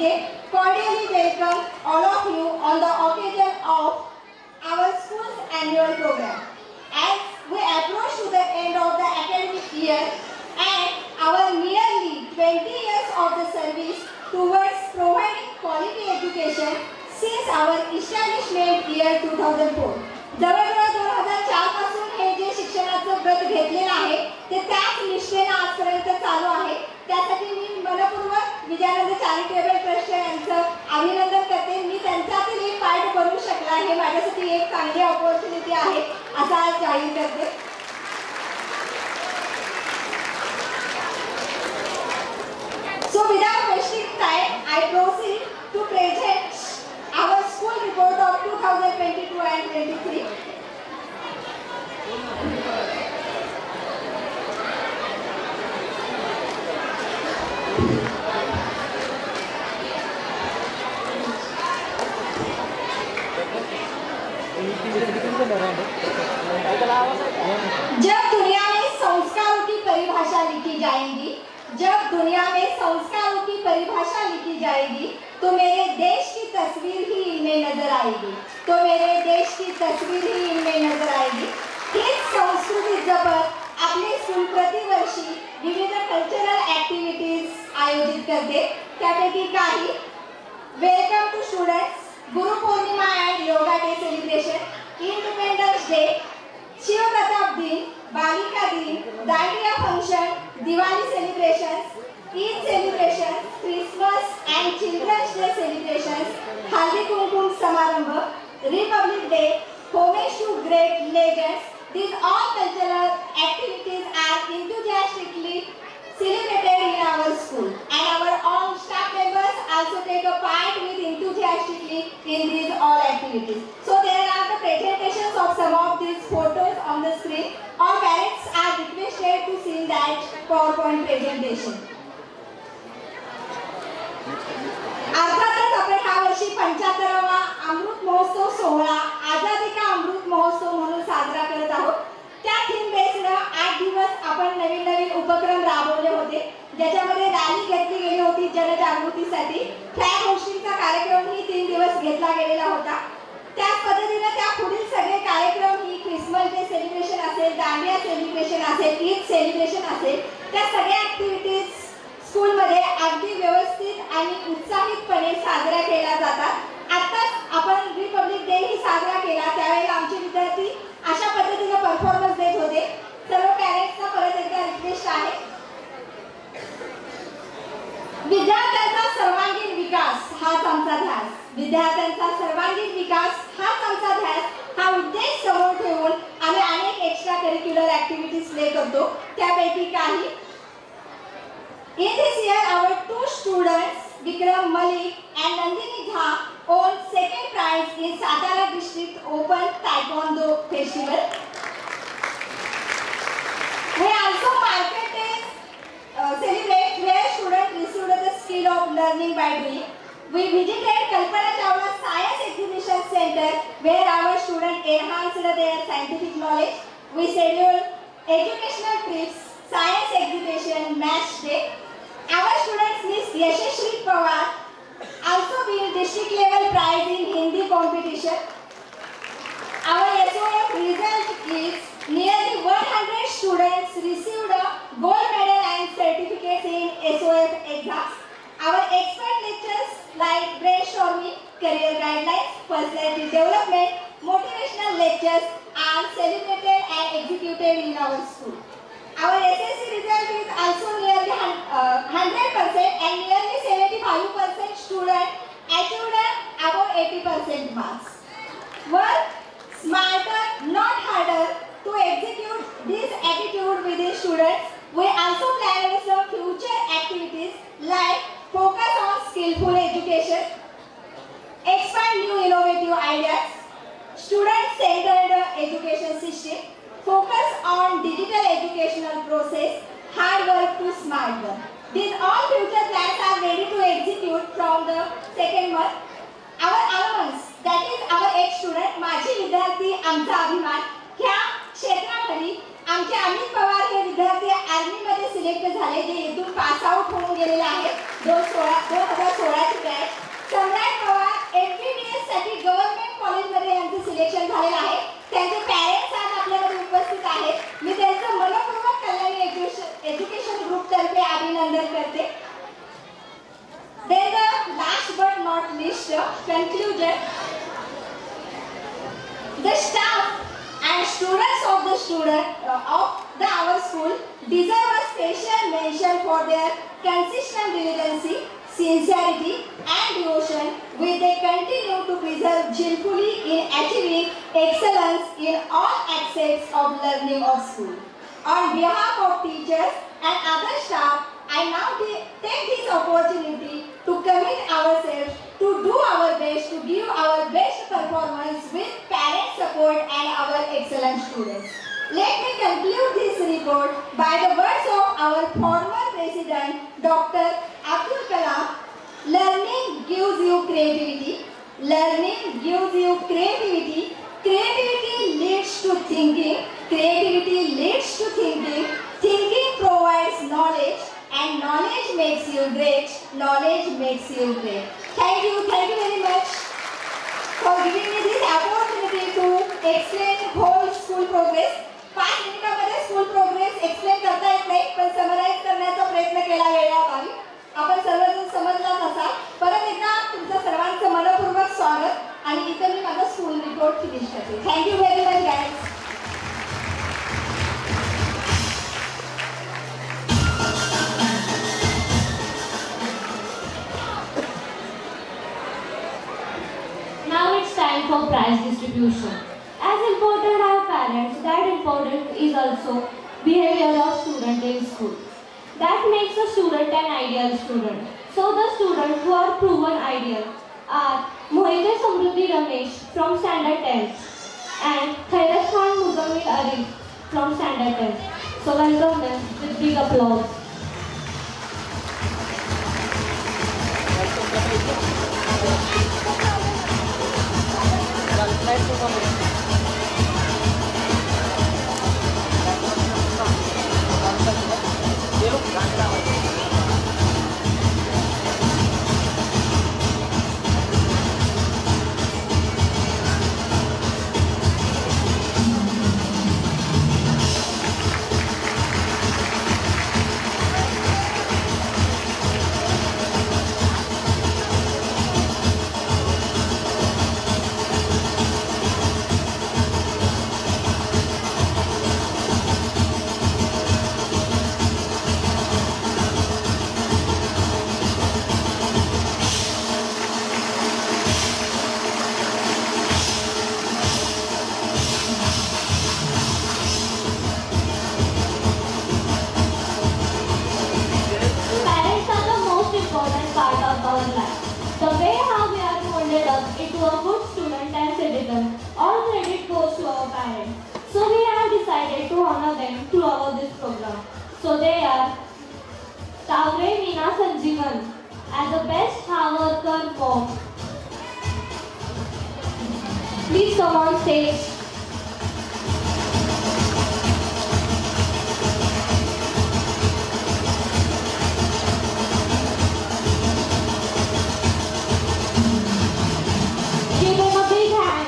cordially welcome all of you on the occasion of our school's annual program. As we approach to the end of the academic year and our nearly 20 years of the service towards providing quality education since our establishment year 2004. जवळजवळ 2004 पासून हे जे शिक्षणाचं व्रत घेतलेलं आहे ते त्याच निष्ठेने आजपर्यंत चालू आहे. त्यासाठी मी मनपूर्वक विजयानंद चॅरिटेबल ट्रस्ट यांचं अभिनंदन करते. मी त्यांच्यातील एक पार्ट बनू शकला हे माझ्यासाठी एक चांगली अपॉर्च्युनिटी आहे असं आज जाहीर करते. So without wasting time, I proceed to present our school report of 2022 and 23. जब दुनिया में संस्कारों की परिभाषा लिखी जाएगी, जब दुनिया में संस्कारों की परिभाषा लिखी जाएगी तो मेरे देश की तस्वीर ही इनमें नजर आएगी, तो मेरे देश की तस्वीर ही इनमें नजर आएगी. हीच संस्कृती जपत आपले स्कूल प्रतिवर्षी विविध कल्चरल ऍक्टिव्हिटीज आयोजित करते. त्यापैकी काही welcome to students, Guru Purnima and yoga day celebration, independence day, Shivpratap दिन, बालिका दिन, dandiya function, Diwali celebrations, Eid celebrations, Christmas and children's day celebrations, Haldi Kumkum समारंभ, republic day, homage to great legends. These all cultural activities are enthusiastically celebrated in our school, and our all staff members also take a part with enthusiastically in these all activities. So there are the presentations of some of these photos on the screen. All parents are requested to see that PowerPoint presentation. अर्थातच आपण ह्या वर्षी 75वा अमृत महोत्सव सोहळा आझादी का अमृत महोत्सव म्हणून साजरा करत आहोत. त्या थीम बेस्ड 8 दिवस आपण नवीन उपक्रम राबवले होते, ज्याच्यामध्ये रॅली घेतली गेली होती जनजागृतीसाठी. फ्लॅग होस्टिंगचा कार्यक्रम ही 3 दिवस घेतला गेलेला होता. त्याच पद्धतीने त्या पुढील सगळे कार्यक्रम ही क्रिसमस डे सेलिब्रेशन असेल, दांडिया सेलिब्रेशन असेल, ईद सेलिब्रेशन असेल, त्या सगळ्या ऍक्टिव्हिटीज स्कूलमध्ये अगदी व्यवस्थित आणि उत्साहितपणे साजरा केल्या जातात. आताच आपण रिपब्लिक डे ही साजरा केला, त्यावेळेला आमचे विद्यार्थी अशा पद्धतीने परफॉर्मन्स देत होते. सर्व पॅरेंट्सना परत एकदा रिक्वेस्ट आहे, विद्यार्थ्यांचा सर्वांगीण विकास हाच आमचा ध्यास, विद्यार्थ्यांचा सर्वांगीण विकास हाच आमचा ध्यास हा उद्देश समोर ठेवून आम्ही अनेक एक्स्ट्रा करिक्युलर ऍक्टिव्हिटीज प्ले करतो. त्यापैकी काही in this year our 2 students Vikram Malik and Nandini Jha won second prize in Satara District Open Taekwondo Festival. We also market days celebrate where students received the skill of learning by doing. We visited Kalpana Chawla Science Exhibition Center where our students enhanced their scientific knowledge. We scheduled educational trips, science exhibition, match day. Our students Miss Yashashri Pawar also win district level prize in Hindi competition. Our SOF result is nearly 100 students received a gold medal and certificates in SOF exams. Our expert lectures like brainstorming, career guidelines, personality development, motivational lectures are celebrated and executed in our school. Our SSC result is also nearly 100% and nearly 75% students achieved above 80% marks. Work smarter, not harder to execute this attitude with the students. We also plan some future activities like focus on skillful education, expand new innovative ideas, student-centered education system, focus on digital educational process, hard work to smart work. These all future plans are ready to execute from the second month. Our alumni, that is our ex-student, माझे विद्यार्थी आमचा अभिमान, ह्या क्षेत्रामध्ये आमचे अमित पवार हे विद्यार्थी army मध्ये सिलेक्ट झाले, जे इथून पास आउट होऊन गेलेले आहेत. 2016 ची बॅच अभिनंदन करते. Then the last but not least conclusion. The staff and students of our school deserve a special mention for their consistent diligence, sincerity and devotion which they continue to preserve skillfully in achieving excellence in all aspects of learning of school. On behalf of teachers and other staff, I now take this opportunity to commit ourselves to do our best to give our best performance with parent support and our excellent students. Let me conclude this report by the words of our former President, Dr. Abdul Kalam. Learning gives you creativity. Learning gives you creativity. Creativity leads to thinking. Creativity leads to thinking. Thinking provides knowledge. And knowledge makes you great. Knowledge makes you great. Thank you very much for giving me this opportunity to explain whole school progress. 5 मिनिटांमध्ये school progress explain करता येत नाही, पण summarise करण्याचा प्रयत्न केला वेळात आम्ही. आपण सर्वजण समजलाच असाल. परत एकदा तुमचं सर्वांचं मनपूर्वक स्वागत आणि इथे मी माझा स्कूल रिपोर्ट फिनिश करते. Thank you very much guys. Time for prize distribution. As important are parents, that important is also behavior of student in school. That makes a student an ideal student. So the students who are proven ideal are Mohite Samruddhi Ramesh from standard 10th and Khairat Khan Muzammil Arif from standard 10th. So welcome them with big applause. Into a good student and citizen. All credit goes to our parents. So we have decided to honor them throughout this program. So they are Tavre Meena Sanjeevan as the best hard worker mom. Please come on stage. Give him a big hand.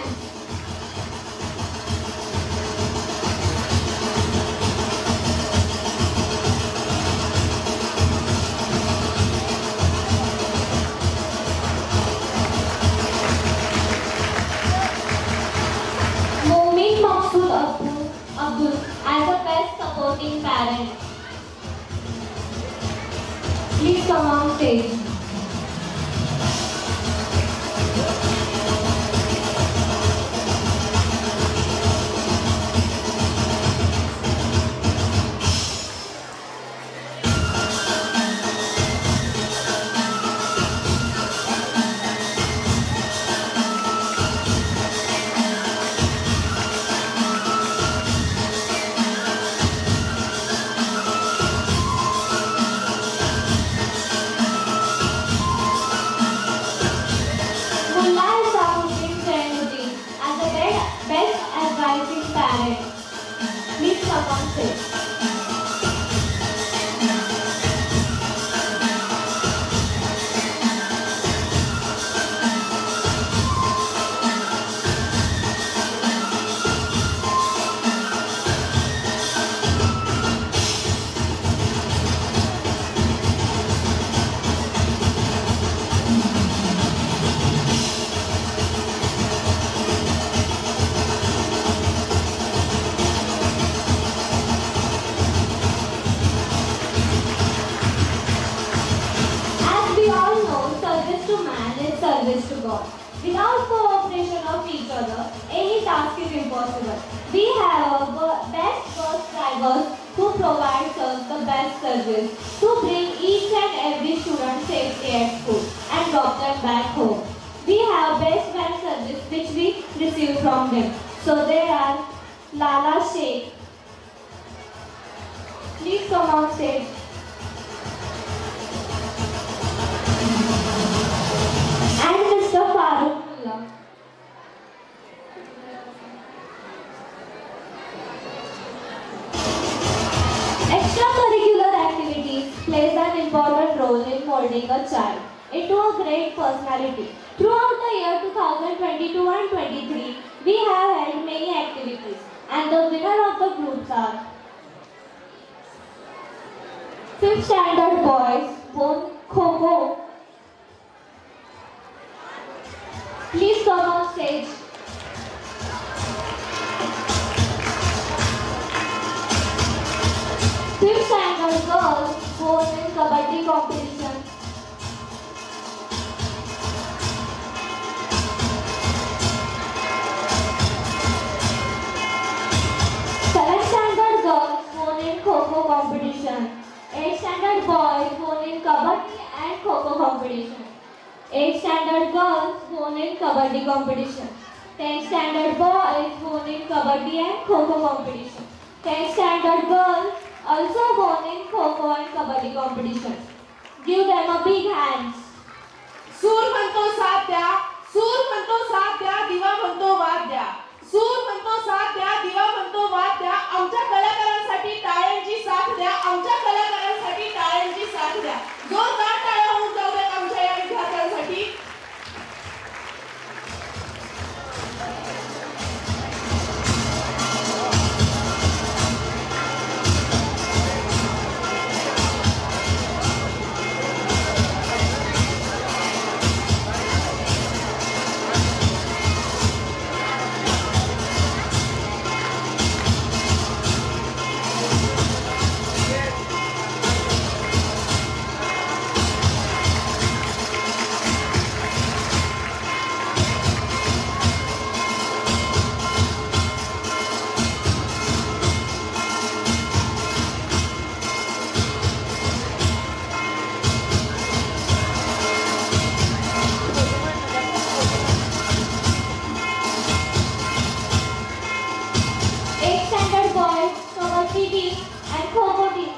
Momin Maqsood Abdul as the best supporting parent. Please come on stage. to God. Without cooperation of each other, any task is impossible. We have best bus drivers who provide us the best service to bring each and every student safely at school and drop them back home. We have best van service which we receive from them. So there are Lala Sheikh. Please come on stage. And Mr. Farooq Mullah. Extracurricular activities plays an important role in molding a child into a great personality. Throughout the year 2022 and 23, we have held many activities and the winner of the groups are 5th standard boys won Kho-Kho. Please come on stage. Fifth standard girls won in Kabaddi competition. Seventh standard girls won in Kho-Kho competition. 8th standard boys won in Kabaddi and Kho-Kho competition. 8th standard girls won in Kabaddi competition. 10th standard boys won in Kabaddi and Kho-Kho competition. 10th standard girls also won in Kho-Kho and Kabaddi competition. Give them a big hand. सूर म्हणतो साथ द्या, सूर म्हणतो साथ द्या, दिवा म्हणतो वाद द्या. सूर म्हणतो साथ द्या, दिवा म्हणतो वाद द्या. आमच्या कलाकारांसाठी टाळ्यांची साथ द्या, आमच्या कलाकारांसाठी टाळ्यांची साथ द्या. जोरदार टाळ्या होऊन जाऊ द्या आमच्या या विद्यार्थ्यांसाठी. And Kho-Kho team.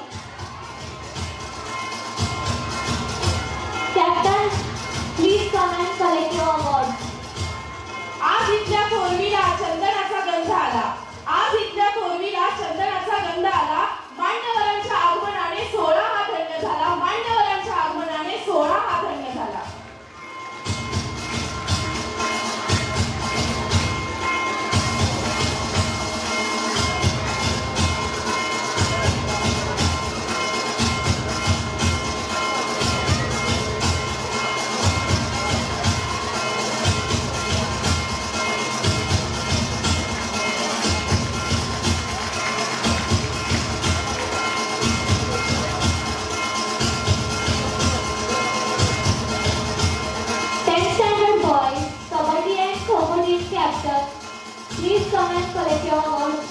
Captain, please come and collect your awards. आज इथल्या थोरवीला चंदनाचा गंध आला. आज इथल्या थोरवीला चंदनाचा गंध आला. मान्यवरांच्या आगमनाने सोहळा हा धन्य झाला. मान्यवरांच्या आगमनाने सोहळा हा धन्य झाला. Please come and collect your awards.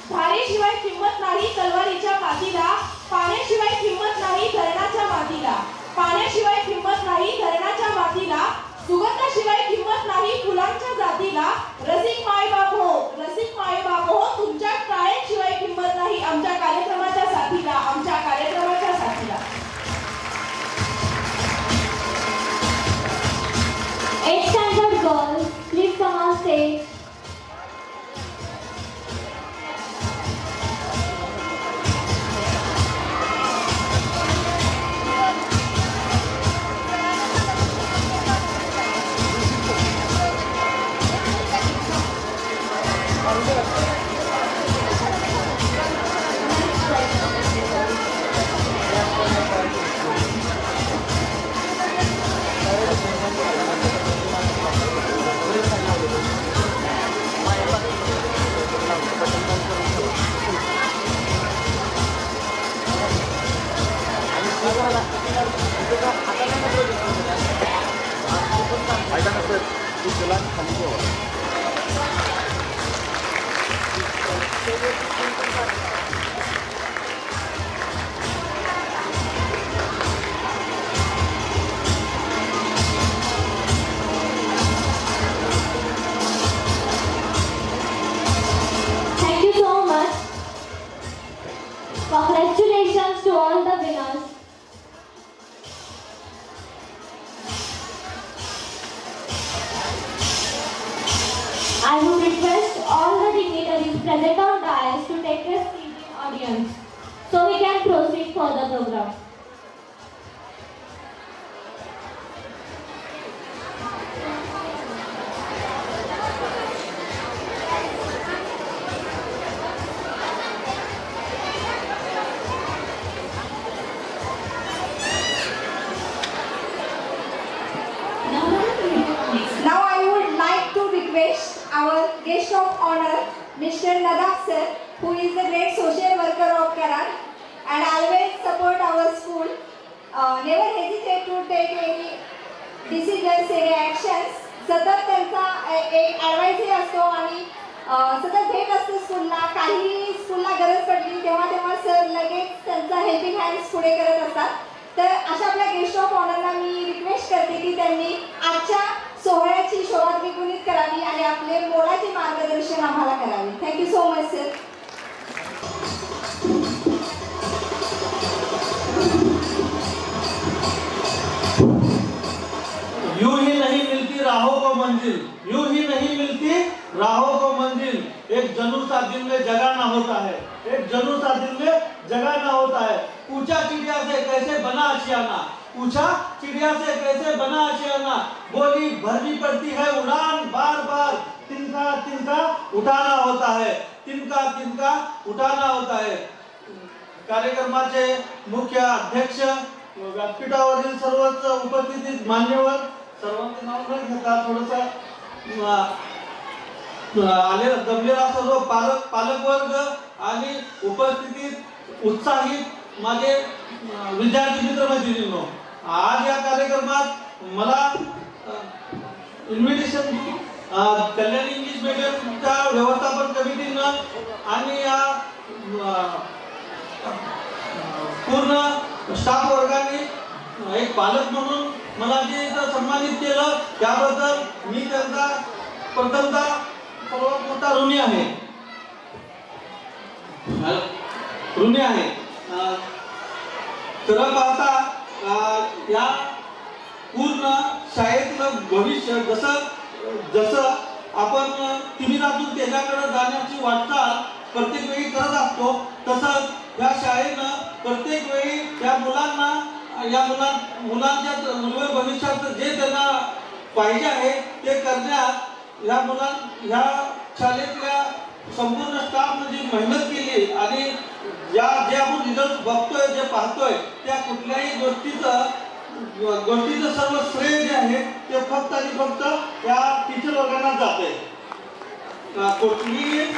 धारेशिवाय किंमत नाही तलवारीच्या कातीला, पाण्याशिवाय किंमत नाही धरणाच्या मातीला, पाण्याशिवाय किंमत नाही धरणाच्या मातीला, सुगंधाशिवाय किंमत नाही फुलांच्या जातीला. रसिक मायबाप हो तुमच्या टाळ्यांशिवाय किंमत नाही आमच्या कार्यक्रमाच्या साथीला, आमच्या कार्यक्रमाच्या साथीला. 8th standard girls, please come on stage. Thank you so much. Congratulations to all the winners. I would request all the dignitaries present on dais to take their seat in audience so we can proceed for the program. Now I would like to request our guest of honor, Mr. Nadak sir, who is the great social worker of Karan and always support our school. Never hesitate to take any decisions, any actions. सतत त्यांचा एक ॲडवाइसही असतो आणि सतत भेट असते स्कूलला. काही स्कूलला गरज पडली तेव्हा सर लगेच त्यांचा हेल्पिंग हँड्स पुढे करत असतात. तर अशा आपल्या गेस्ट ऑफ ऑनरला मी रिक्वेस्ट करते की त्यांनी आजच्या सोहळ्याची शोभा द्विगुणित करावी आणि आपले मोलाचे मार्गदर्शन आम्हाला करावे. Thank you so much sir. यूं ही नहीं मिलती राहों को मंजिल, यूं ही नहीं मिलती राहों को मंजिल. एक जनू सा दिल में जगाना होता है, एक जनू सा दिल में जगाना होता है. पूछा चिड़िया से कैसे बना आशियाना, पूछा चिड़िया से कैसे बना आशियाना. बोली भरनी पड़ती है उड़ान बार बार, तिनका तिनका उठाना होता है, तिनका तिनका उठाना होता है. कार्यक्रमाचे मुख्य अध्यक्ष, व्यासपीठावरील सर्वच उपस्थित मान्यवर, सर्वांचे नाव न घेता थोडंसं आले जमलेला सर्व पालक वर्ग आणि उपस्थितीत उत्साहित माझे विद्यार्थी मित्रमैत्रिणींनो, आज या कार्यक्रमात मला इन्व्हिटेशन कल्याण इंग्लिश मीडियमच्या व्यवस्थापन कमिटीनं आणि या पूर्ण स्टाफ वर्गाने एक पालक म्हणून मला जे सन्मानित केलं त्याबद्दल मी त्यांचा प्रथमतः सर्वात मोठा ऋणी आहे. खरं पाहता या पूर्ण शाळेतलं भविष्य जसं आपण तिमिरातून त्याच्याकडे जाण्याची वाटचाल प्रत्येक वेळी करत असतो, तसंच या शाळेनं प्रत्येक वेळी या मुलांच्या उज्ज्वल भविष्यात जे त्यांना पाहिजे आहे ते करण्यात या शाळेतल्या संपूर्ण स्टाफने जी मेहनत केली आणि जे आपण रिझल्ट बघतोय, जे पाहतोय, त्या कुठल्याही गोष्टीचं सर्व श्रेय जे आहे ते फक्त आणि फक्त त्या टीचर वर्गांना जाते. कुठलीही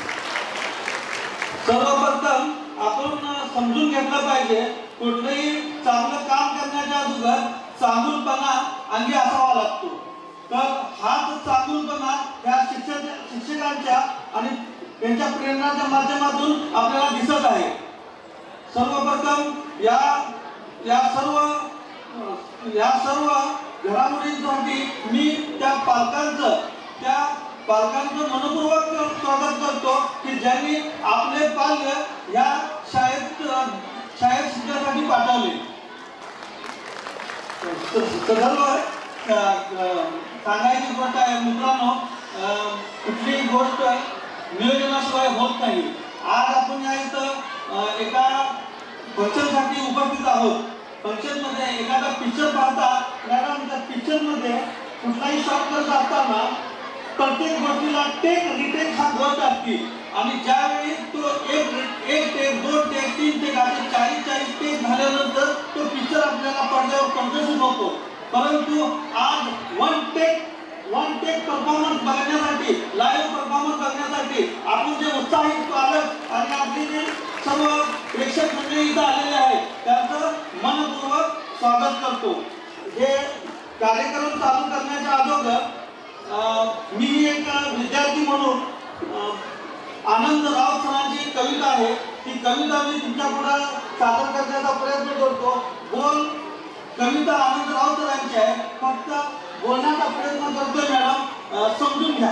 सर्वप्रथम आपण समजून घेतलं पाहिजे, कुठलंही चांगलं काम करण्याच्या अगोदर चांगुलपणा अंगी असावा लागतो. तर हाच चांगुलपणा या शिक्षकांच्या आणि त्यांच्या प्रेरणाच्या माध्यमातून आपल्याला दिसत आहे. सर्वप्रथम या सर्व घडामोडींसाठी मी त्या पालकांचं मनपूर्वक स्वागत करतो की ज्यांनी आपले पाल्य या शाळेत शिकण्यासाठी पाठवले. सांगायची गोष्ट आहे मित्रांनो, कुठलीही गोष्ट नियोजनाशिवाय होत नाही. आज आपण या इथं एका फंक्शनसाठी उपस्थित आहोत. फंक्शन मध्ये एखादा पिक्चर पाहता, मॅडम त्या पिक्चर मध्ये कुठलाही शॉट करत असताना प्रत्येक गोष्टीला टेक रिटेक हा गोष्ट असते आणि ज्यावेळी तो एक टेक 2 टेक 3 टेक असे 40 टेक झाल्यानंतर तो पिक्चर आपल्याला पडद्यावर प्रदर्शित होतो. परंतु आज वन टेक परफॉर्मन्स बघण्यासाठी, लाईव्ह परफॉर्मन्स बघण्यासाठी आपण जे उत्साहित पालक आणि आपले जे सर्व प्रेक्षक मंडळी इथं आलेले आहेत त्यांचं मनपूर्वक स्वागत करतो. हे कार्यक्रम चालू करण्याच्या अगोदर मी एक विद्यार्थी म्हणून आनंद राव सरांची कविता आहे, ती कविता मी तुमच्या पुढे सादर करण्याचा प्रयत्न करतो. कविता आनंद राव सरांची आहे, फक्त बोलण्याचा प्रयत्न करतोय मॅडम, समजून घ्या.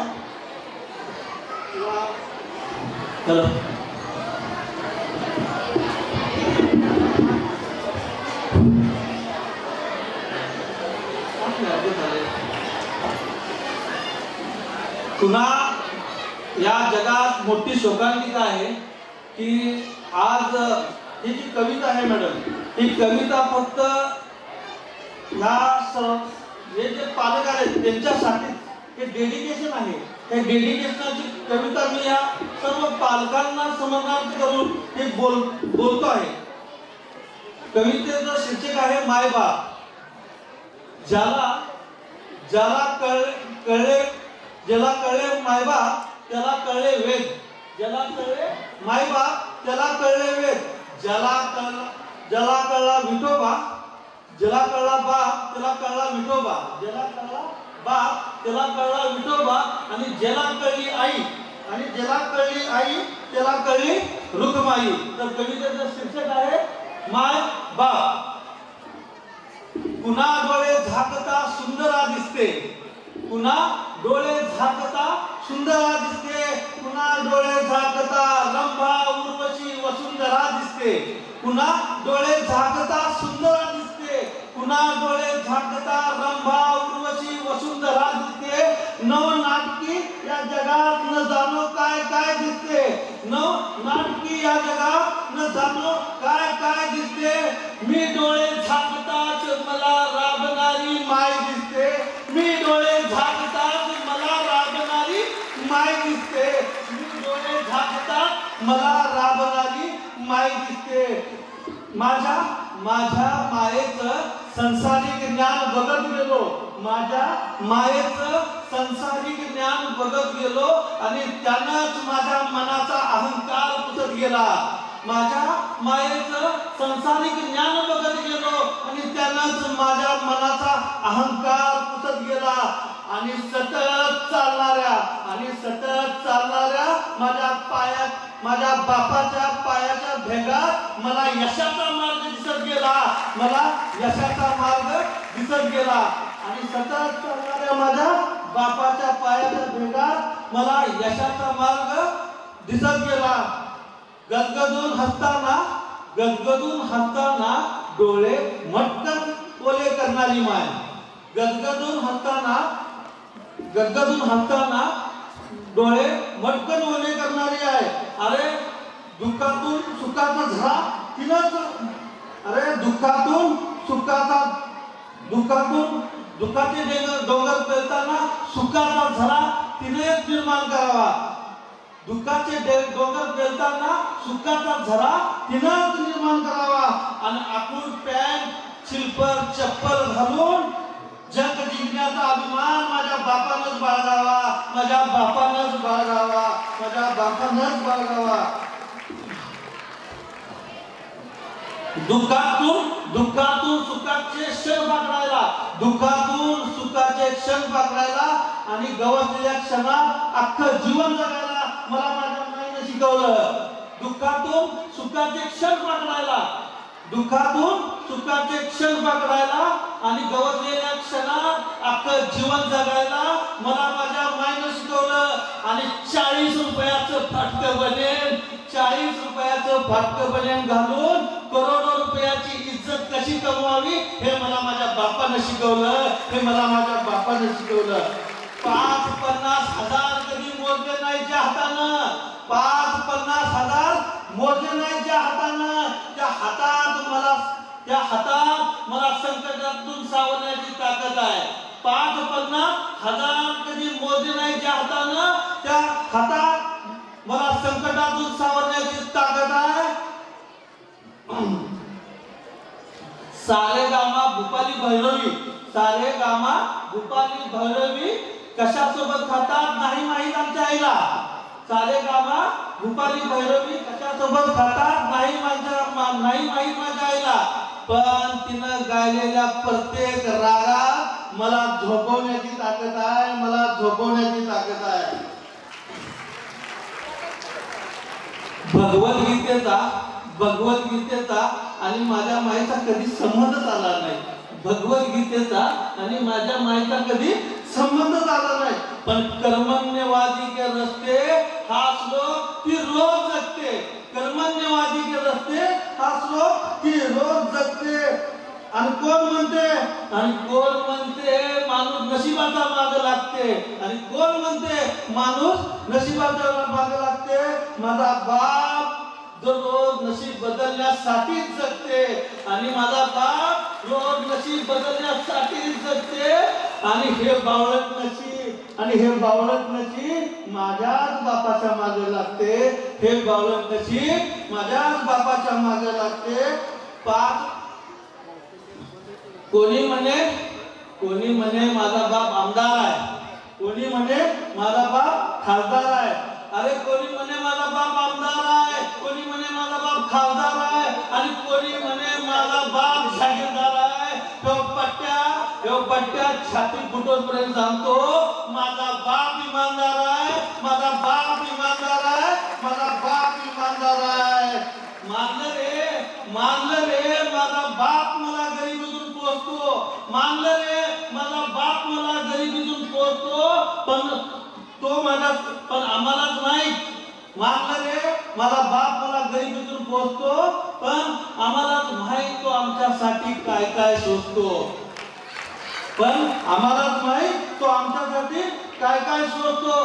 पुन्हा या जगात मोठी शोकांतिका आहे की आज ही जी कविता आहे मॅडम, ही कविता फक्त हे जे पालक आहेत त्यांच्यासाठी हे डेडिकेशन आहे. हे डेडिकेशनची कविता मी या सर्व पालकांना समर्पित करून हे बोलतो आहे. कवितेचं शीर्षक आहे मायबाप. ज्याला कळले मायबाप त्याला कळले वेद. ज्याला कळले मायबाप त्याला कळले वेद. ज्याला कळला विठोबा, ज्याला कळला बाप त्याला कळला विठोबा. ज्याला कळला बाप त्याला कळला विठोबा आणि ज्याला कळली आई, आणि ज्याला कळली आई त्याला कळली रुक्माई. तर कवितेचं शीर्षक आहे माय बाप. पुन्हा डोळे झाकता सुंदरा दिसते. पुन्हा डोळे झाकता सुंदरा दिसते. पुन्हा डोळे झाकता रंभा उर्वशी वसुंधरा दिसते. पुन्हा डोळे झाकता सुंदरा दिसते. पुन्हा डोळे झाकता रंभा उर्वशी वसुंधरा दिसते. नव नाटकी या जगात न जाणो काय काय दिसते. नव नाटकी या जगात न जाणो काय काय दिसते. मी डोळे झाकताच मला राबणारी माय दिसते. मी डोळे झाकताच मला राबणारी माय दिसते. मी डोळे झाकताच मला राबणारी माय दिसते. माझ्या मायेचं संसारिक ज्ञान बघत गेलो. माझ्या मायेचं संसारिक ज्ञान बघत गेलो आणि त्यानंच माझ्या मनाचा अहंकार पुसत गेला. माझ्या मायेचं संसारिक ज्ञान बघत गेलो आणि त्यानंच माझ्या मनाचा अहंकार पुसत गेला. आणि सतत चालणाऱ्या माझ्या बापाच्या पायाच्या भेगात मला यशाचा मार्ग दिसत गेला. मला यशाचा मार्ग दिसत गेला. आणि सतत चालणाऱ्या माझ्या बापाच्या पायाच्या भेगात मला यशाचा मार्ग दिसत गेला. गदगदून हसताना डोळे मटकन ओले करणारी माय. गदगदून हसताना डोळे मटकन ओले करणारी आहे. अरे दुःखातून सुखाचा झरा तिनंच, दुःखाचे डोंगर पेलताना सुखाचा झरा तिनेच निर्माण करावा. दुःखाचे डोंगर पेलताना सुखाचा झरा तिनंच निर्माण करावा. आणि आखूड पॅन्ट शिल्पर चप्पल घालून जग जिंकण्याचा अभिमान माझ्या बापानंच बाळगावा. माझ्या बापानंच बाळगावा. दुःखातून सुखाचे क्षण पकडायला आणि गवसलेल्या क्षणात अख्खं जीवन जगायला मला माझ्या शिकवलं. दुःखातून सुखाचे क्षण पकडायला, दुःखातून सुखाचे क्षण पकडायला आणि गवसलेल्या क्षणात अख्खं जीवन जगायला मला माझ्या मायनं शिकवलं. आणि 40 रुपयाचं फाटकं बनेन, 40 रुपयाचं फाटकं बनेन घालून करोडो रुपयाची इज्जत कशी कमवावी हे मला माझ्या बापानं शिकवलं. हे मला माझ्या बापानं शिकवलं. 5-50 हजार कधी मोजले नाही ज्या हातानं, 5-50 हजार मोजले नाही ज्या हातानं, त्या हातात मला संकटातून सावरण्याची ताकद आहे. 5-50 हजार कधी मोजले नाही ज्या हातानं, त्या हातात मला संकटातून सावरण्याची ताकद आहे. सारेगामा भूपाली भैरवी, सारेगामा भूपाली भैरवी कशासोबत खातात नाही माहीत आमच्या आईला. सारेगामा भूपाली भैरवी कशासोबत खातात नाही माहीत माझ्या आईला. पण तिनं गायलेल्या प्रत्येक रागात मला झोपवण्याची ताकद आहे, मला झोपवण्याची ताकद आहे. भगवद्गीतेचा आणि माझ्या माईचा कधी संबंधच आला नाही. भगवद्गीतेचा आणि माझ्या माईचा कधी संबंधच आला नाही. पण कर्मण्यवादी के रस्ते हा श्लोक ती रोज जगते. कर्मण्यवादी के रस्ते हा श्लोक ती रोज जगते. आणि कोण म्हणते माणूस नशिबाचा मागे लागते, आणि कोण म्हणते माणूस नशिबाचा मागे लागते. माझा बाप रोज नशीब बदलण्यासाठीच जगते, आणि माझा बाप रोज नशीब बदलण्यासाठीच जगते. आणि हे बावळट नशीब माझ्याच बापाच्या मागे लागते. हे बावळट नशीब माझ्याच बापाच्या मागे लागते. कोणी म्हणे माझा बाप आमदार आहे, कोणी म्हणे माझा बाप खासदार आहे. अरे कोणी म्हणे माझा बाप आमदार आहे, कोणी म्हणे माझा बाप खासदार आहे, आणि कोणी म्हणे माझा बाप जागीरदार आहे. तो पट्ट्या छाती फुटोपर्यंत सांगतो माझा बाप इमानदार आहे, माझा बाप इमानदार आहे, माझा बाप इमानदार आहे. मानलं रे माझा बाप मला गरिबीतून पोचतो, मानलं रे माझा बाप मला गरिबीतून पोचतो. पण आम्हालाच माहित. मानलं रे माझा बाप मला गरिबीतून पोचतो, पण आम्हालाच माहित तो आमच्यासाठी काय काय सोचतो. पण आम्हालाच माहित तो आमच्यासाठी काय काय सोचतो.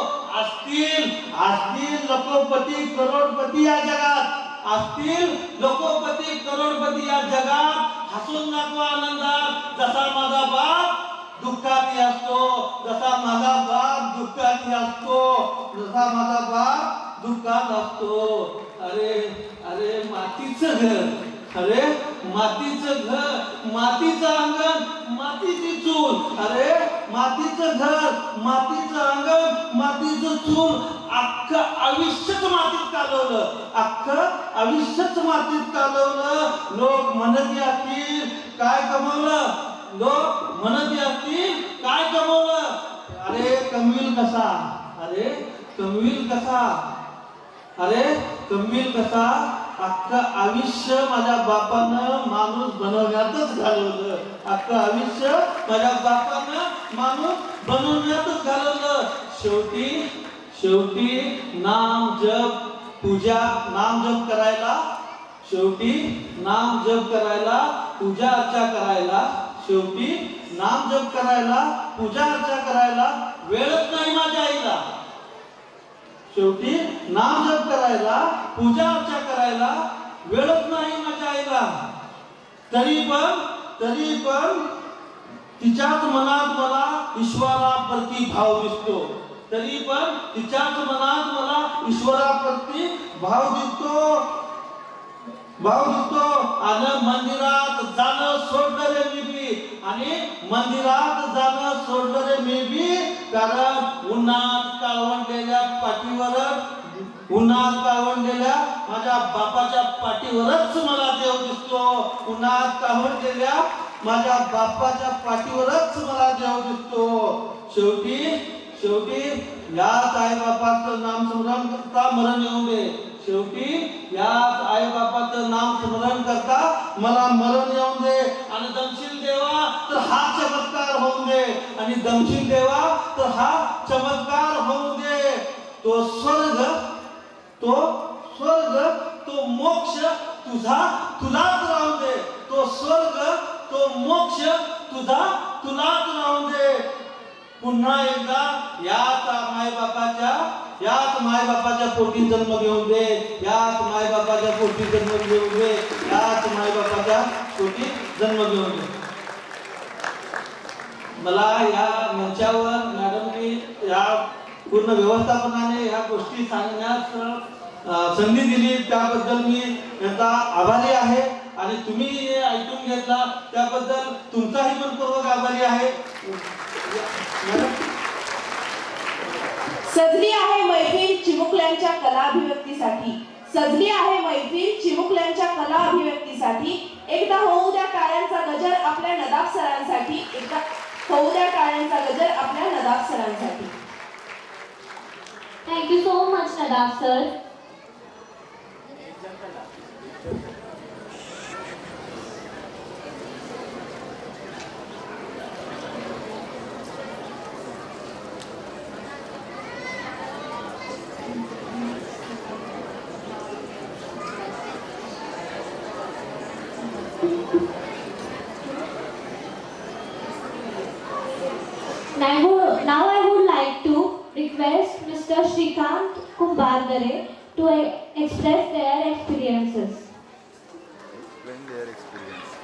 असतील लखोपती करोडपती या जगात, असतील लखोपती करोडपती या जगात, हसून दाखवा आनंदात. जसा माझा बाप दुःखात असतो, जसा माझा बाप दुःखात असतो, जसा माझा बाप दुःखात असतो. अरे मातीचं घर, अरे मातीचं घर, मातीचं अंगण, मातीची चूल. अरे मातीचं घर, मातीचं अंगण, मातीचं चूल. अख्खं आयुष्यच मातीत कालवलं, अख्खं आयुष्यच मातीत कालवलं. लोक म्हणत असतील काय कमवलं, लोक म्हणत असतील काय कमवलं. अरे कमविल कसा, अरे कमविल कसा, अरे कमविल कसा. अख्खं आयुष्य माझ्या बापानं माणूस बनवण्यातच घालवलं, अख्खं आयुष्य माझ्या बापानं माणूस बनवण्यातच घालवलं. शेवटी नाम जप पूजा, नाम जप करायला, शेवटी नाम जप करायला, पूजा अर्चा करायला, शेवटी नाम जप करायला, पूजा अर्चा करायला वेळच नाही माझ्या आईला. शेवटी नाम जप करायला, पूजा अर्चा करायला वेळच नाही माझ्या आईला. तरी पण तिच्याच मनात मला ईश्वराप्रती भाव दिसतो. तरी पण तिच्याच मनात मला ईश्वराप्रती भाव दिसतो. आणि मंदिरात जाणं सोडलं रे मी बी, आणि मंदिरात जाणं सोडलं रे मी बी. कारण उन्हात काळवंडलेल्या माझ्या बापाच्या पाठीवरच मला देव दिसतो. उन्हात काळवंडलेल्या माझ्या बापाच्या पाठीवरच मला देव दिसतो. शेवटी याच आईबापाचं नाम स्मरण करता मरण येऊ दे. शेवटी याच आईबापाचं नाम स्मरण करता मला मरण येऊ दे. आणि दमशील देवा तर हा चमत्कार होऊ दे. आणि दमशील देवा तर हा चमत्कार होऊ दे. तो स्वर्ग तो मोक्ष तुलाच राहू दे. तो स्वर्ग तो मोक्ष तुलाच राहू दे. पुन्हा एकदा याच मायबापाच्या पोटी जन्म घेऊन दे. याच मायबापाच्या पोटी जन्म घेऊन दे. याच मायबापाच्या पोटी जन्म घेऊन दे. मला या मंचावर मॅडमनी या पूर्ण व्यवस्थापनाने या गोष्टी सांगण्यास संधी दिली त्याबद्दल मी त्यांचा आभारी आहे. आणि तुम्ही हे ऐकून घेतला त्याबद्दल तुमचाही मनपूर्वक आभारी आहे. सजली आहे मैफिल चिमुकल्यांच्या कला अभिव्यक्तीसाठी. सजली आहे मैफिल चिमुकल्यांच्या कला अभिव्यक्तीसाठी. एकदा होऊ द्या टाळ्यांचा गजर आपल्या नदाब सरांसाठी. एकदा होऊ द्या टाळ्यांचा गजर आपल्या नदाब सरांसाठी. Thank you so much, Nadab sir. Now I would like to request Mr. Shrikant Kumbardare to express their experiences. Explain their experience.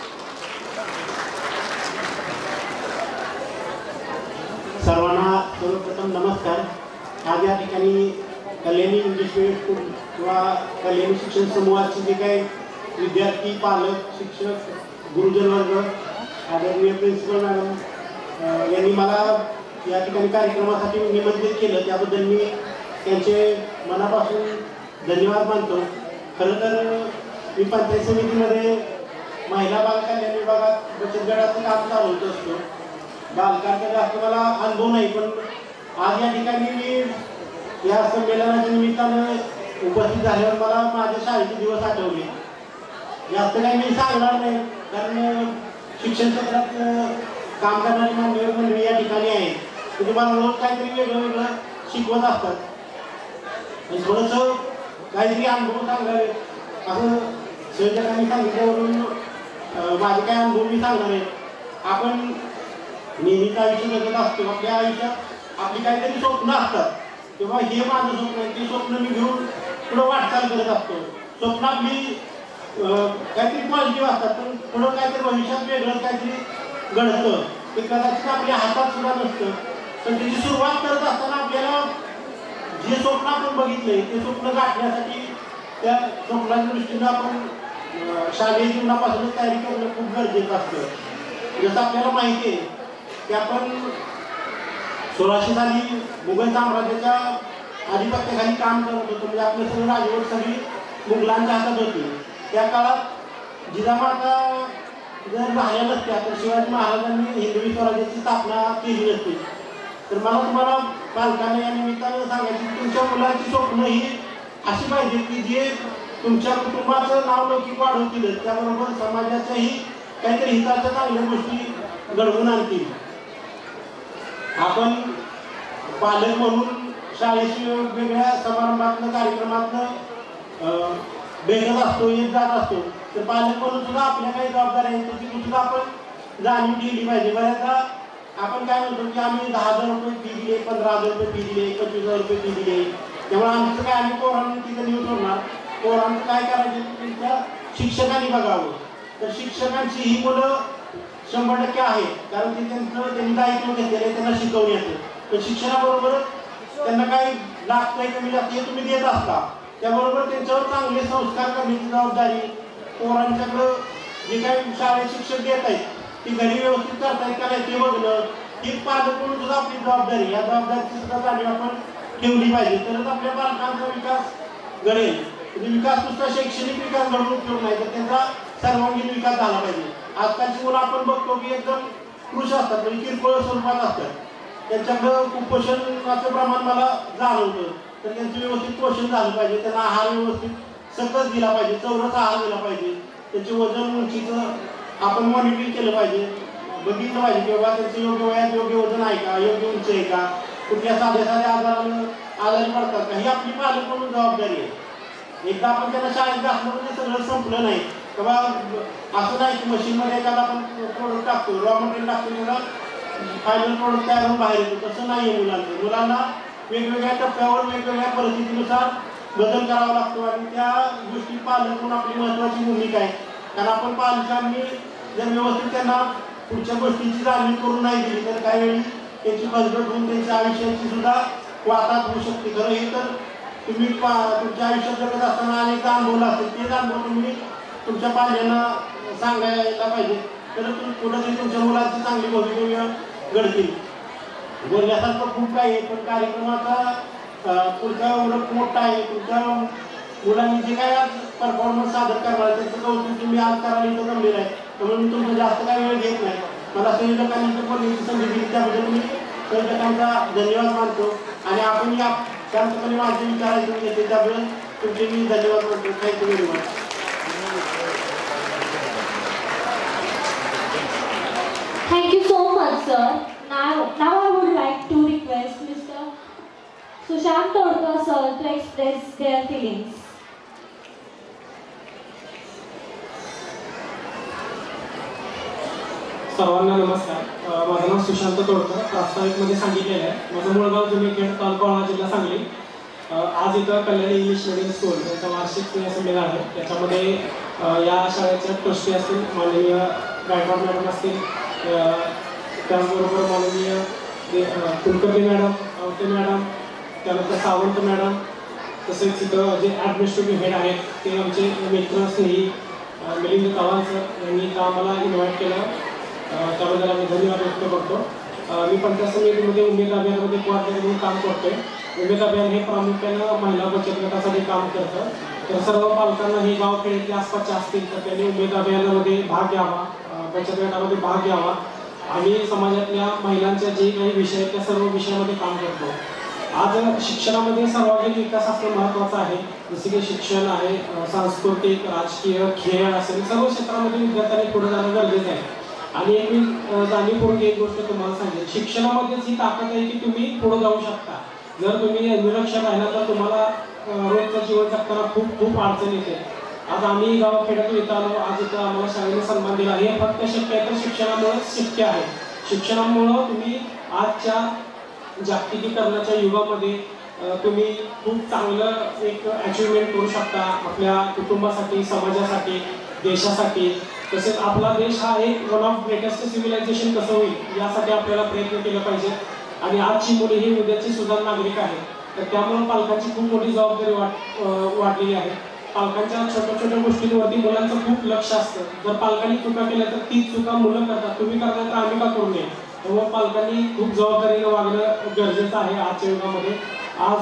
सर्वांना सर्वप्रथम नमस्कार. आज या ठिकाणी कल्याणी इंग्लिश मीडियम स्कूल किंवा कल्याणी शिक्षण समूहाचे जे काही विद्यार्थी, पालक, शिक्षक, गुरुजन वर्ग, आदरणीय प्रिन्सिपल मॅडम यांनी मला या ठिकाणी कार्यक्रमासाठी निमंत्रित केलं त्याबद्दल मी त्यांचे मनापासून धन्यवाद मानतो. खरं तर मी पंचायत समितीमध्ये महिला बाल कल्याण विभागात बचत गटाचं काम चालवत असतो. बालकांचा जास्त मला अनुभव नाही, पण आज या ठिकाणी मी या संमेलनाच्या निमित्तानं उपस्थित झाल्यावर मला माझ्या शाळेचे दिवस आठवले. जास्त काही मी सांगणार नाही, कारण शिक्षण क्षेत्रात काम करणारी मान्यवर मंडळी या ठिकाणी आहे. ते तुम्हाला रोज काहीतरी वेगळं शिकवत असतात. थोडंसं काहीतरी अनुभव सांगावे असं सहजकांनी सांगितल्यावरून माझे काय अनुभव मी सांगणार आहे. आपण नेहमीच आयुष्य जगत असतो. आपल्या आयुष्यात आपली काहीतरी स्वप्न असतात तेव्हा हे माझं स्वप्न आहे, ते स्वप्न मी घेऊन पुढं वाटचाल करत असतो. स्वप्न आपली काहीतरी पॉझिटिव्ह असतात, पण पुढं काहीतरी भविष्यात वेगळं काहीतरी घडतं ते कदाचित आपल्या हातात सुद्धा नसतं. पण त्याची सुरुवात करत असताना आपल्याला जे स्वप्न आपण बघितलंय ते स्वप्न गाठण्यासाठी त्या स्वप्नाच्या दृष्टीनं आपण शालेय जीवनापासूनच तयारी करणं खूप गरजेचं असतं. जसं आपल्याला माहिती आहे की आपण 1600 साली मुघल साम्राज्याच्या आधिपत्याखाली काम करत होतो. म्हणजे आपलं सगळं राजवट सगळी मुघलांच्या हातात होती. त्या काळात जिजामाता जर राहिल्या नसत्या तर शिवाजी महाराजांनी हिंदवी स्वराज्याची स्थापना केली नसती. तर मला तुम्हाला पालकांना या निमित्तानं सांगायचं की तुमच्या मुलांची स्वप्न ही अशी पाहिजे की जे तुमच्या कुटुंबाचं नाव लौकिक वाढवतील, त्याबरोबर समाजाच्याही काहीतरी हिताच्या चांगल्या गोष्टी घडवून आणतील. आपण पालक म्हणून शाळेशी वेगवेगळ्या समारंभातनं कार्यक्रमातनं भेटत असतो, येत जात असतो. तर पालक म्हणून सुद्धा आपल्या काही जबाबदारी आहे त्याची सुद्धा आपण जाणीव केली पाहिजे. बऱ्याचदा आपण काय म्हणतो की आम्ही 10,000 रुपये फी दिले, 15,000 रुपये फी दिले, 25,000 रुपये फी दिले, त्यामुळे आमचं काय आम्ही पोरांनी तिथं न्यूज होणार. पोरांचं काय करायचं त्या शिक्षकांनी बघावं. तर शिक्षकांची ही मुलं 100% आहेत, कारण ते त्यांनी दायित्व घेतलेलं आहे त्यांना शिकवण्याचं. तर शिक्षणाबरोबरच त्यांना काही लागतंय कमी जास्त हे तुम्ही देत असता, त्याबरोबर त्यांच्यावर चांगले संस्कार करण्याची जबाबदारी पोरांच्याकडं जे काही शाळेत शिक्षक देत आहेत ती घरी व्यवस्थित करतायत का नाही ते बघणं ही पालक म्हणून सुद्धा आपली जबाबदारी. या जबाबदारीची सुद्धा जाणीव आपण ठेवली पाहिजे, तरच आपल्या बालकांचा विकास घडेल. म्हणजे विकास नुसता शैक्षणिक विकास घडवून उपयोग नाही, तर त्यांचा सर्वांगीण विकास झाला पाहिजे. आजकालची मुलं आपण बघतो की एकदम कृश असतात, म्हणजे किरकोळ स्वरूपात असतात. त्यांच्याकडं कुपोषणाचं प्रमाण मला जाणवतं. तर त्यांचं व्यवस्थित पोषण झालं पाहिजे, त्यांना आहार व्यवस्थित सकस दिला पाहिजे, चौरस आहार दिला पाहिजे, त्याचे वजन उंचीचं आपण मॉनिटरिंग केलं पाहिजे, बघितलं पाहिजे की बाबा त्यांचं योग्य वयात योग्य वजन आहे का, योग्य उंची आहे का, कुठल्या साध्या साध्या आजारी पडतात का, ही आपली पालक म्हणून जबाबदारी आहे. एकदा आपण त्यांना शाळेत घातलं म्हणजे सगळं संपलं नाही. किंवा असं नाही की मशीनमध्ये एखादा आपण प्रोडक्ट टाकतो, रॉ मटेरियल टाकतो, तेव्हा फायनल प्रोडक्ट तयार होऊन बाहेर येतो. तसं नाही आहे मुलांना वेगवेगळ्या टप्प्यावर वेगवेगळ्या परिस्थितीनुसार बदल करावा लागतो आणि त्या गोष्टी पालन करून आपली महत्त्वाची भूमिका आहे. कारण आपण पालकांनी जर व्यवस्थित त्यांना पुढच्या गोष्टींची जाणीव करून नाही दिली तर काही वेळी त्यांची फसगत होऊन त्यांच्या आयुष्याची सुद्धा वाताहत होऊ शकते. खरं हे तर तुम्ही तुमच्या आयुष्यात जगत असताना अनेकदा अनुभवला असेल, तेच अनुभव तुम्ही तुमच्या पाल्यांना सांगायला पाहिजे, तर कुठंतरी तुमच्या मुलांची चांगली भवितव्य घडतील. बोलण्यासारखं खूप काही आहे, पण कार्यक्रमाचा पुढचा उलट मोठा आहे. तुमच्या मुलांनी जे काय आज परफॉर्मन्स सादर करणार आहे त्याचं कौतुक तुम्ही आज करायला इथं जमलेलं आहे. त्यामुळे मी तुमचं जास्त काही वेळ घेत नाही. मला संयोजकांनी इथं बोलण्याची संधी दिली त्याबद्दल मी संयोजकांचा धन्यवाद मानतो आणि आपण या शांतपणे माझे विचार ऐकून घेतले त्याबद्दल तुमचे मी धन्यवाद मानतो. Thank you very much. Thank you so much, sir. Now I would like to request Mr. Sushant Todkar, sir, to express their feelings. सर्वांना नमस्कार. माझं नाव सुशांत तोडकर, प्रास्ताविकमध्ये सांगितलेलं आहे. माझं मूळ गाव जुनेखेड, तालुका जिल्हा सांगली. आज इथं कल्याणी इंग्लिश मीडियम स्कूल यांचा वार्षिक स्नेहसंमेलन आहे. त्याच्यामध्ये या शाळेचे ट्रस्टी असतील, माननीय गायकवाड मॅडम असतील, त्याचबरोबर माननीय कुलकर्णी मॅडम, आवटे मॅडम, त्यानंतर सावंत मॅडम, तसेच इथं जे ॲडमिनिस्ट्रेटिव्ह हेड आहेत ते आमचे मित्र स्नेही मिलिंद चव्हाण सर यांनी का आम्हाला इन्व्हाइट केलं, त्याबद्दल आम्ही धन्यवाद व्यक्त करतो. मी पंचायत समितीमध्ये उमेद अभियानामध्ये कोऑर्डिनेटर म्हणून काम करतोय. उमेद अभियान हे प्रामुख्यानं महिला बचत गटासाठी काम करतं. तर सर्व पालकांना हे गावखेड्यातल्या आसपासचे असतील तर त्यांनी उमेद अभियानामध्ये भाग घ्यावा, बचत गटामध्ये भाग घ्यावा. आम्ही समाजातल्या महिलांच्या जे काही विषय आहेत त्या सर्व विषयामध्ये काम करतो. आज शिक्षणामध्ये सर्वांगीण विकास असणं महत्त्वाचं आहे. जसे की शिक्षण आहे, सांस्कृतिक, राजकीय, खेळ असेल, सर्व क्षेत्रामध्ये विद्यार्थ्यांनी पुढे जाणं गरजेचं आहे. आणि एक मी जाणीवपूर्वक एक गोष्ट तुम्हाला सांगेन, शिक्षणामध्येच ही ताकद आहे की तुम्ही पुढे जाऊ शकता. जर तुम्ही निरक्षर राहिला तर तुम्हाला रोजचं जीवन जगताना खूप खूप अडचण येते. आज आम्ही गावखेड्यातून येत आलो, आज इथं आम्हाला शाळेने सन्मान दिला. हे फक्त शक्य आहे तर शिक्षणामुळेच शक्य आहे. शिक्षणामुळं तुम्ही आजच्या जागतिकीकरणाच्या युगामध्ये तुम्ही खूप चांगलं एक अचिव्हमेंट करू शकता आपल्या कुटुंबासाठी, समाजासाठी, देशासाठी. तसेच आपला देश हा एक वन ऑफ ग्रेटेस्ट सिव्हिलायझेशन कसं होईल यासाठी आपल्याला प्रयत्न केला पाहिजे. आणि आजची मुले ही उद्याची सुधार नागरिक आहेत. तर त्यामुळे पालकांची खूप मोठी जबाबदारी वाढलेली आहे. पालकांच्या छोट्या छोट्या गोष्टींवरती मुलांचं खूप लक्ष असतं. जर पालकांनी चुका केल्या तर तीच चुका मुलं करतात. तुम्ही करता तर आम्ही का करू नये. त्यामुळे पालकांनी खूप जबाबदारीनं वागणं गरजेचं आहे आजच्या युगामध्ये. आज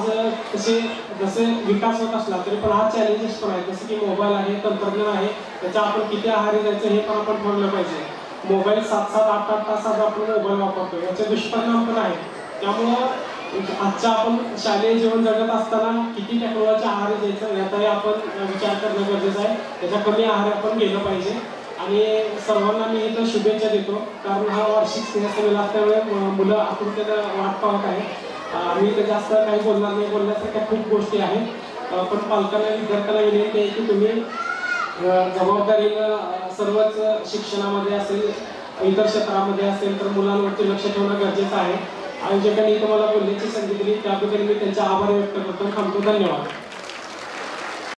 जसे विकास होत असला तरी पण आज चॅलेंजेस पण आहेत. जसं की मोबाईल आहे, तंत्रज्ञान आहे, त्याचा आपण किती आहारी जायचं हे पण आपण ठरवलं पाहिजे. मोबाईल 7-7, 8-8 तास आज आपण मोबाईल वापरतो, याचे दुष्परिणाम पण आहेत. त्यामुळं आजच्या आपण शालेय जीवन जगत असताना किती टेक्नॉलॉजी आहारी जायचं याचाही आपण विचार करणं गरजेचं आहे. त्याच्या कमी आहारी आपण गेलं पाहिजे. आणि सर्वांना मी इथं शुभेच्छा देतो, कारण हा वार्षिक स्नेहसंमेलन असल्यामुळे मुलं आतुरतेनं वाट पाहत आहेत. मी तर जास्त काही बोलणार नाही, बोलण्यासारख्या खूप गोष्टी आहेत. पण पालकांना, विद्यार्थ्यांना विनंती आहे की तुम्ही जबाबदारीनं सर्वच शिक्षणामध्ये असेल, इतर क्षेत्रामध्ये असेल तर मुलांवरती लक्ष ठेवणं गरजेचं आहे. आयोजकांनी इथं मला बोलण्याची संधी दिली त्याबद्दल मी त्यांचे आभार व्यक्त करतो. थांबतो. धन्यवाद.